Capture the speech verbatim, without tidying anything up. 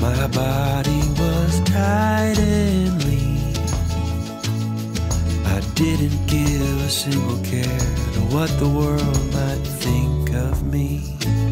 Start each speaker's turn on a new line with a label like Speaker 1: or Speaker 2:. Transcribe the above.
Speaker 1: My body was tight and lean. I didn't give a single care to what the world might think of me.